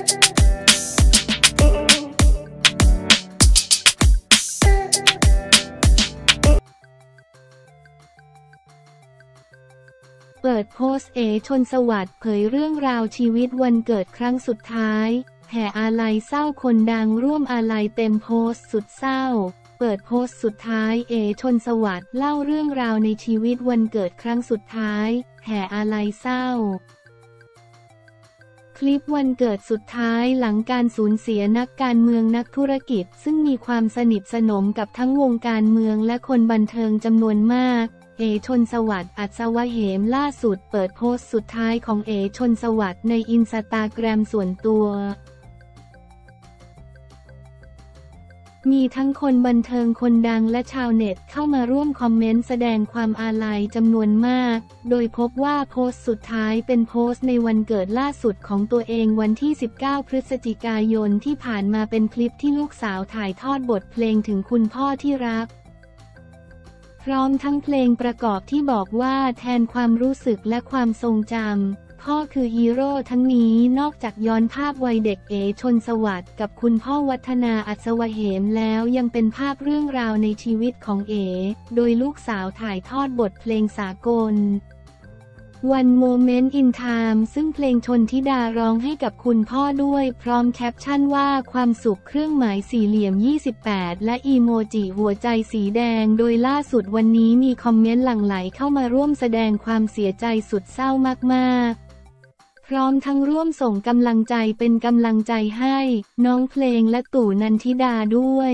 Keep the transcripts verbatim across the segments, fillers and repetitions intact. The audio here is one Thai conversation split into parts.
เปิดโพสต์เอชนสวัสดิ์เผยเรื่องราวชีวิตวันเกิดครั้งสุดท้ายแห่อาลัยเศร้าคนดังร่วมอาลัยเต็มโพสต์สุดเศร้าเปิดโพสต์สุดท้ายเอชนสวัสดิ์เล่าเรื่องราวในชีวิตวันเกิดครั้งสุดท้ายแห่อาลัยเศร้าคลิปวันเกิดสุดท้ายหลังการสูญเสียนักการเมืองนักธุรกิจซึ่งมีความสนิทสนมกับทั้งวงการเมืองและคนบันเทิงจำนวนมากเอชนสวัสดิ์อัศวเหมล่าสุดเปิดโพสต์สุดท้ายของเอชนสวัสดิ์ในอินสตาแกรมส่วนตัวมีทั้งคนบันเทิงคนดังและชาวเน็ตเข้ามาร่วมคอมเมนต์แสดงความอาลัยจำนวนมากโดยพบว่าโพสต์สุดท้ายเป็นโพสต์ในวันเกิดล่าสุดของตัวเองวันที่สิบเก้าพฤศจิกายนที่ผ่านมาเป็นคลิปที่ลูกสาวถ่ายทอดบทเพลงถึงคุณพ่อที่รักพร้อมทั้งเพลงประกอบที่บอกว่าแทนความรู้สึกและความทรงจำพ่อคือฮีโร่ทั้งนี้นอกจากย้อนภาพวัยเด็กเอชนสวัสดิ์กับคุณพ่อวัฒนาอัศวเหมแล้วยังเป็นภาพเรื่องราวในชีวิตของเอโดยลูกสาวถ่ายทอดบทเพลงสากล One Moment in Time ซึ่งเพลงชนธิดาร้องให้กับคุณพ่อด้วยพร้อมแคปชั่นว่าความสุขเครื่องหมายสี่เหลี่ยมยี่สิบแปดและอีโมจิหัวใจสีแดงโดยล่าสุดวันนี้มีคอมเมนต์หลั่งไหลเข้ามาร่วมแสดงความเสียใจสุดเศร้ามากๆพร้อมทั้งร่วมส่งกำลังใจเป็นกำลังใจให้น้องเพลงและตู่นันทิดาด้วย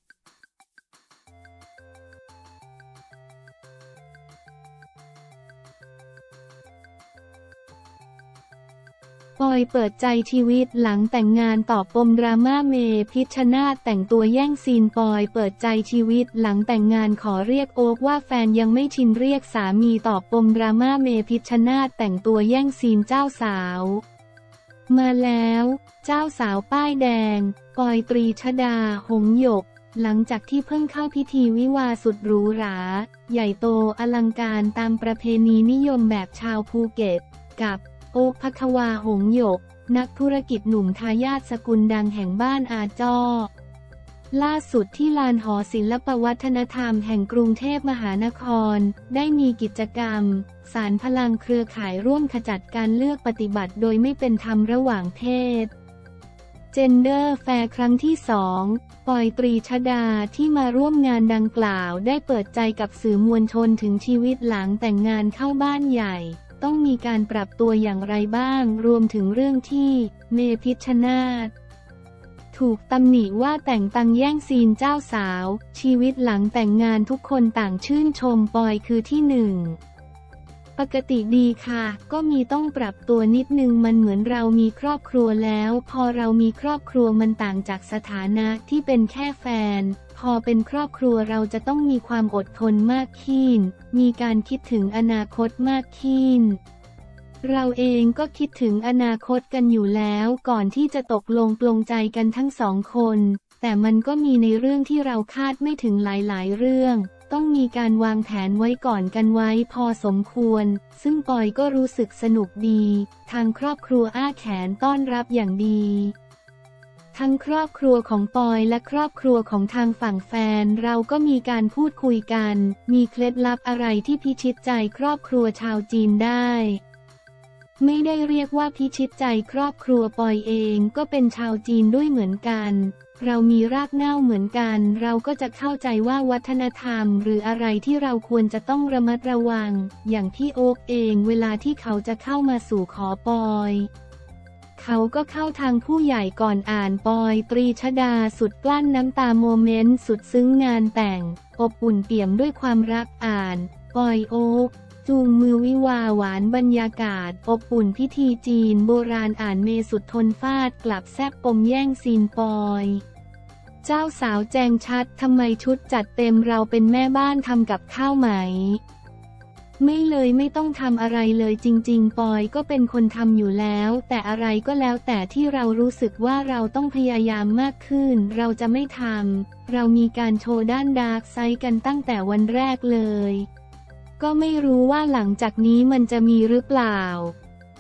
ปอยเปิดใจชีวิตหลังแต่งงานตอบปมดราม่าเมพิชชนาธิ์แต่งตัวแย่งซีนปอยเปิดใจชีวิตหลังแต่งงานขอเรียกโอ๊คว่าแฟนยังไม่ชินเรียกสามีตอบปมดราม่าเมพิชชนาธิ์แต่งตัวแย่งซีนเจ้าสาวมาแล้วเจ้าสาวป้ายแดงปอยตรีชฎาหงส์หยกหลังจากที่เพิ่งเข้าพิธีวิวาห์สุดหรูหราใหญ่โตอลังการตามประเพณีนิยมแบบชาวภูเก็ตกับโอ๊ค ภัควา หงส์หยกนักธุรกิจหนุ่มทายาทสกุลดังแห่งบ้านอาจ้อล่าสุดที่ลานหอศิลปวัฒนธรรมแห่งกรุงเทพมหานครได้มีกิจกรรมสานพลังเครือข่ายร่วมขจัดการเลือกปฏิบัติโดยไม่เป็นธรรมระหว่างเพศเจนเดอร์แฟร์ครั้งที่สองปอยตรีชฎาที่มาร่วมงานดังกล่าวได้เปิดใจกับสื่อมวลชนถึงชีวิตหลังแต่งงานเข้าบ้านใหญ่ต้องมีการปรับตัวอย่างไรบ้างรวมถึงเรื่องที่เมพิชชนาธิ์ถูกตำหนิว่าแต่งตังแย่งซีนเจ้าสาวชีวิตหลังแต่งงานทุกคนต่างชื่นชมปอยคือที่หนึ่งปกติดีค่ะก็มีต้องปรับตัวนิดนึงมันเหมือนเรามีครอบครัวแล้วพอเรามีครอบครัวมันต่างจากสถานะที่เป็นแค่แฟนพอเป็นครอบครัวเราจะต้องมีความอดทนมากขึ้นมีการคิดถึงอนาคตมากขึ้นเราเองก็คิดถึงอนาคตกันอยู่แล้วก่อนที่จะตกลงปลงใจกันทั้งสองคนแต่มันก็มีในเรื่องที่เราคาดไม่ถึงหลายๆเรื่องต้องมีการวางแผนไว้ก่อนกันไว้พอสมควรซึ่งปอยก็รู้สึกสนุกดีทางครอบครัวอ้าแขนต้อนรับอย่างดีทั้งครอบครัวของปอยและครอบครัวของทางฝั่งแฟนเราก็มีการพูดคุยกันมีเคล็ดลับอะไรที่พิชิตใจครอบครัวชาวจีนได้ไม่ได้เรียกว่าพิชิตใจครอบครัวปอยเองก็เป็นชาวจีนด้วยเหมือนกันเรามีรากเหง้าเหมือนกันเราก็จะเข้าใจว่าวัฒนธรรมหรืออะไรที่เราควรจะต้องระมัดระวังอย่างพี่โอ๊คเองเวลาที่เขาจะเข้ามาสู่ขอปอยเขาก็เข้าทางผู้ใหญ่ก่อนอ่านปอยตรีชฎาสุดกลั้นน้ำตาโมเมนต์สุดซึ้งงานแต่งอบอุ่นเปี่ยมด้วยความรักอ่านปอยโอ๊คจูงมือวิวาหวานบรรยากาศอบอุ่นพิธีจีนโบราณอ่านเมสุดทนฟาดกลับแซบปมแย่งซีนปอยเจ้าสาวแจงชัดทำไมชุดจัดเต็มเราเป็นแม่บ้านทำกับข้าวไหมไม่เลยไม่ต้องทำอะไรเลยจริงๆปอยก็เป็นคนทำอยู่แล้วแต่อะไรก็แล้วแต่ที่เรารู้สึกว่าเราต้องพยายามมากขึ้นเราจะไม่ทำเรามีการโชว์ด้านดาร์กไซด์กันตั้งแต่วันแรกเลยก็ไม่รู้ว่าหลังจากนี้มันจะมีหรือเปล่า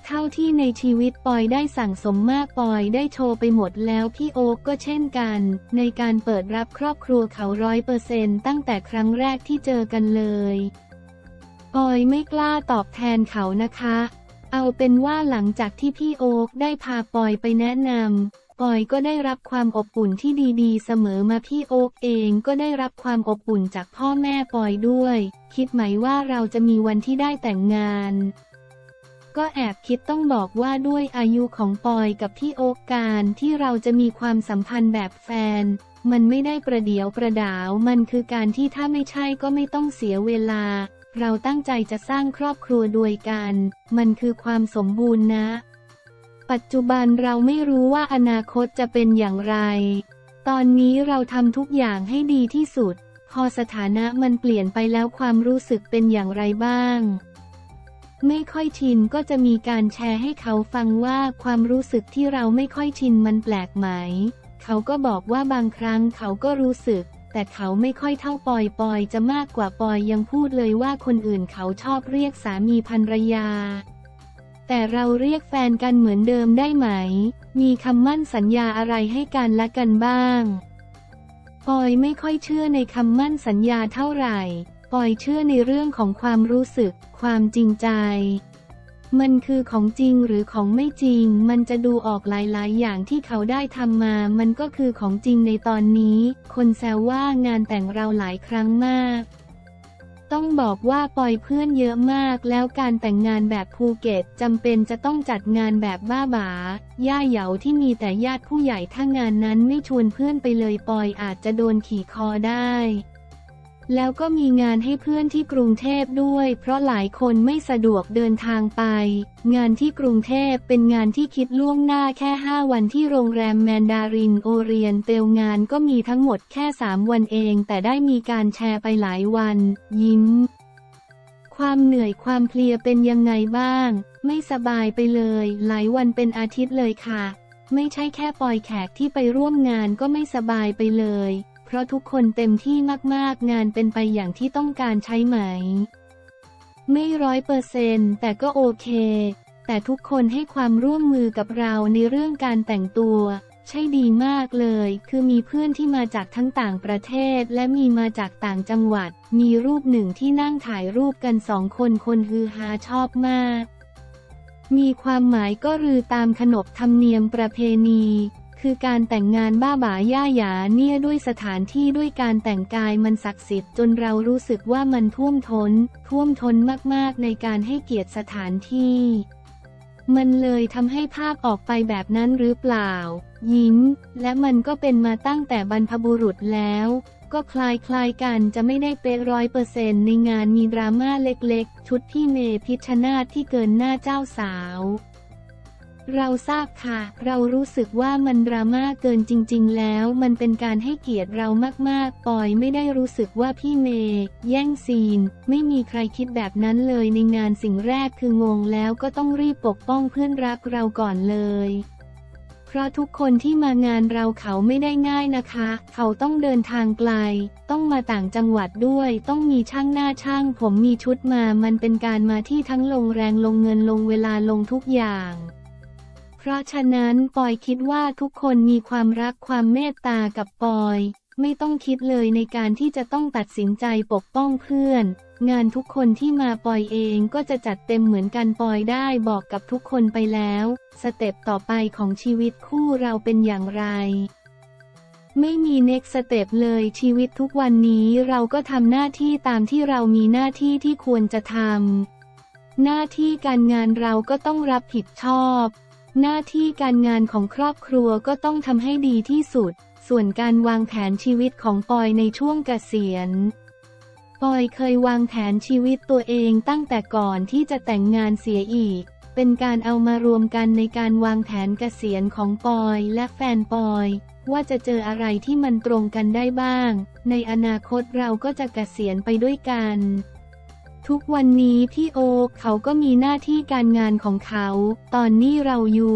เท่าที่ในชีวิตปอยได้สั่งสมมากปอยได้โชว์ไปหมดแล้วพี่โอ๊คก็เช่นกันในการเปิดรับครอบครัวเขาร้อยเปอร์เซ็นต์ตั้งแต่ครั้งแรกที่เจอกันเลยปอยไม่กล้าตอบแทนเขานะคะเอาเป็นว่าหลังจากที่พี่โอ๊คได้พาปอยไปแนะนำปอยก็ได้รับความอบอุ่นที่ดีๆเสมอมาพี่โอ๊คเองก็ได้รับความอบอุ่นจากพ่อแม่ปอยด้วยคิดไหมว่าเราจะมีวันที่ได้แต่งงานก็แอบคิดต้องบอกว่าด้วยอายุของปอยกับพี่โอ๊คการที่เราจะมีความสัมพันธ์แบบแฟนมันไม่ได้ประเดี๋ยวประดาวมันคือการที่ถ้าไม่ใช่ก็ไม่ต้องเสียเวลาเราตั้งใจจะสร้างครอบครัวด้วยกันมันคือความสมบูรณ์นะปัจจุบันเราไม่รู้ว่าอนาคตจะเป็นอย่างไรตอนนี้เราทำทุกอย่างให้ดีที่สุดพอสถานะมันเปลี่ยนไปแล้วความรู้สึกเป็นอย่างไรบ้างไม่ค่อยชินก็จะมีการแชร์ให้เขาฟังว่าความรู้สึกที่เราไม่ค่อยชินมันแปลกไหมเขาก็บอกว่าบางครั้งเขาก็รู้สึกแต่เขาไม่ค่อยเท่าปอยปอยจะมากกว่าปอยยังพูดเลยว่าคนอื่นเขาชอบเรียกสามีภรรยาแต่เราเรียกแฟนกันเหมือนเดิมได้ไหมมีคำมั่นสัญญาอะไรให้กันและกันบ้างปอยไม่ค่อยเชื่อในคำมั่นสัญญาเท่าไหร่ปอยเชื่อในเรื่องของความรู้สึกความจริงใจมันคือของจริงหรือของไม่จริงมันจะดูออกหลายๆอย่างที่เขาได้ทำมามันก็คือของจริงในตอนนี้คนแซวว่างานแต่งเราหลายครั้งมากต้องบอกว่าปอยเพื่อนเยอะมากแล้วการแต่งงานแบบภูเก็ตจำเป็นจะต้องจัดงานแบบบ้าบาย่าเหยาที่มีแต่ญาติผู้ใหญ่ถ้างานนั้นไม่ชวนเพื่อนไปเลยปอยอาจจะโดนขี่คอได้แล้วก็มีงานให้เพื่อนที่กรุงเทพด้วยเพราะหลายคนไม่สะดวกเดินทางไปงานที่กรุงเทพเป็นงานที่คิดล่วงหน้าแค่ห้าวันที่โรงแรมแมนดารินโอเรียนเตลงานก็มีทั้งหมดแค่สามวันเองแต่ได้มีการแชร์ไปหลายวันยิ้มความเหนื่อยความเพลียเป็นยังไงบ้างไม่สบายไปเลยหลายวันเป็นอาทิตย์เลยค่ะไม่ใช่แค่ปอยแขกที่ไปร่วมงานก็ไม่สบายไปเลยเพราะทุกคนเต็มที่มากๆงานเป็นไปอย่างที่ต้องการใช่ไหมไม่ร้อยเปอร์เซนต์แต่ก็โอเคแต่ทุกคนให้ความร่วมมือกับเราในเรื่องการแต่งตัวใช่ดีมากเลยคือมีเพื่อนที่มาจากทั้งต่างประเทศและมีมาจากต่างจังหวัดมีรูปหนึ่งที่นั่งถ่ายรูปกันสองคนคนฮือฮาชอบมากมีความหมายก็รือตามขนบธรรมเนียมประเพณีคือการแต่งงานบ้าบ่าย่าหยาเนี่ยด้วยสถานที่ด้วยการแต่งกายมันศักดิ์สิทธิ์จนเรารู้สึกว่ามันท่วมท้นท่วมท้นมากๆในการให้เกียรติสถานที่มันเลยทำให้ภาพออกไปแบบนั้นหรือเปล่ายิ้มและมันก็เป็นมาตั้งแต่บรรพบุรุษแล้วก็คลายคลายกันจะไม่ได้เป๊ะร้อยเปอร์เซ็นต์ในงานมีดราม่าเล็กๆชุดพี่เมพิชชนาธิ์ที่เกินหน้าเจ้าสาวเราทราบค่ะเรารู้สึกว่ามันดราม่าเกินจริงๆแล้วมันเป็นการให้เกียรติเรามากๆปอยไม่ได้รู้สึกว่าพี่เมย์แย่งซีนไม่มีใครคิดแบบนั้นเลยในงานสิ่งแรกคืองงแล้วก็ต้องรีบปกป้องเพื่อนรักเราก่อนเลยเพราะทุกคนที่มางานเราเขาไม่ได้ง่ายนะคะเขาต้องเดินทางไกลต้องมาต่างจังหวัดด้วยต้องมีช่างหน้าช่างผมมีชุดมามันเป็นการมาที่ทั้งลงแรงลงเงินลงเวลาลงทุกอย่างเพราะฉะนั้นปอยคิดว่าทุกคนมีความรักความเมตตากับปอยไม่ต้องคิดเลยในการที่จะต้องตัดสินใจปกป้องเพื่อนงานทุกคนที่มาปอยเองก็จะจัดเต็มเหมือนกันปอยได้บอกกับทุกคนไปแล้วสเต็ปต่อไปของชีวิตคู่เราเป็นอย่างไรไม่มี next step เลยชีวิตทุกวันนี้เราก็ทำหน้าที่ตามที่เรามีหน้าที่ที่ควรจะทำหน้าที่การงานเราก็ต้องรับผิดชอบหน้าที่การงานของครอบครัวก็ต้องทำให้ดีที่สุดส่วนการวางแผนชีวิตของปอยในช่วงเกษียณปอยเคยวางแผนชีวิตตัวเองตั้งแต่ก่อนที่จะแต่งงานเสียอีกเป็นการเอามารวมกันในการวางแผนเกษียณของปอยและแฟนปอยว่าจะเจออะไรที่มันตรงกันได้บ้างในอนาคตเราก็จะเกษียณไปด้วยกันทุกวันนี้พี่โอ๊คเขาก็มีหน้าที่การงานของเขาตอนนี้เราอยู่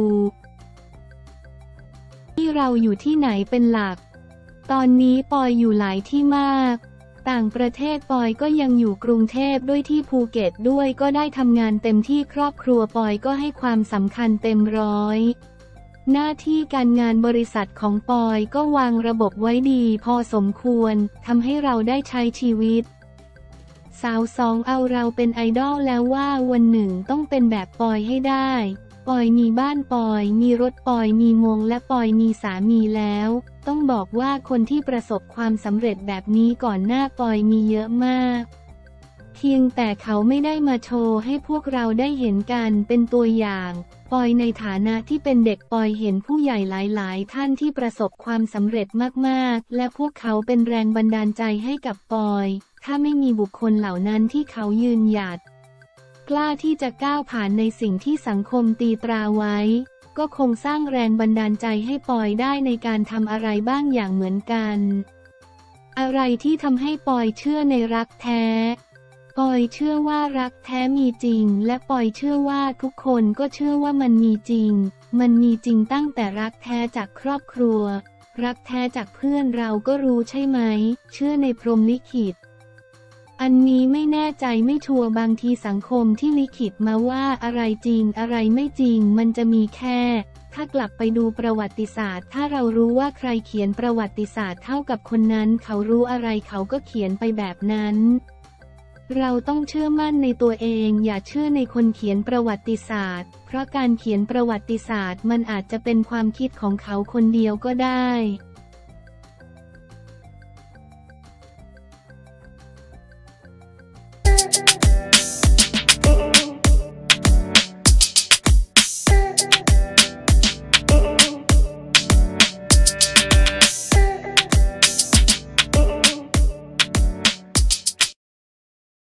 ที่เราอยู่ที่ไหนเป็นหลักตอนนี้ปอยอยู่หลายที่มากต่างประเทศปอยก็ยังอยู่กรุงเทพด้วยที่ภูเก็ตด้วยก็ได้ทำงานเต็มที่ครอบครัวปอยก็ให้ความสำคัญเต็มร้อยหน้าที่การงานบริษัทของปอยก็วางระบบไว้ดีพอสมควรทำให้เราได้ใช้ชีวิตสาวสองเอาเราเป็นไอดอลแล้วว่าวันหนึ่งต้องเป็นแบบปอยให้ได้ปอยมีบ้านปอยมีรถปอยมีมงและปอยมีสามีแล้วต้องบอกว่าคนที่ประสบความสำเร็จแบบนี้ก่อนหน้าปอยมีเยอะมากเพียงแต่เขาไม่ได้มาโชว์ให้พวกเราได้เห็นกันเป็นตัวอย่างปอยในฐานะที่เป็นเด็กปอยเห็นผู้ใหญ่หลายๆท่านที่ประสบความสำเร็จมากๆและพวกเขาเป็นแรงบันดาลใจให้กับปอยถ้าไม่มีบุคคลเหล่านั้นที่เขายืนหยัดกล้าที่จะก้าวผ่านในสิ่งที่สังคมตีตราไว้ก็คงสร้างแรงบันดาลใจให้ปอยได้ในการทำอะไรบ้างอย่างเหมือนกันอะไรที่ทำให้ปอยเชื่อในรักแท้ปอยเชื่อว่ารักแท้มีจริงและปอยเชื่อว่าทุกคนก็เชื่อว่ามันมีจริงมันมีจริงตั้งแต่รักแท้จากครอบครัวรักแท้จากเพื่อนเราก็รู้ใช่ไหมเชื่อในพรหมลิขิตอันนี้ไม่แน่ใจไม่ชัวร์บางทีสังคมที่ลิขิตมาว่าอะไรจริงอะไรไม่จริงมันจะมีแค่ถ้ากลับไปดูประวัติศาสตร์ถ้าเรารู้ว่าใครเขียนประวัติศาสตร์เท่ากับคนนั้นเขารู้อะไรเขาก็เขียนไปแบบนั้นเราต้องเชื่อมั่นในตัวเองอย่าเชื่อในคนเขียนประวัติศาสตร์เพราะการเขียนประวัติศาสตร์มันอาจจะเป็นความคิดของเขาคนเดียวก็ได้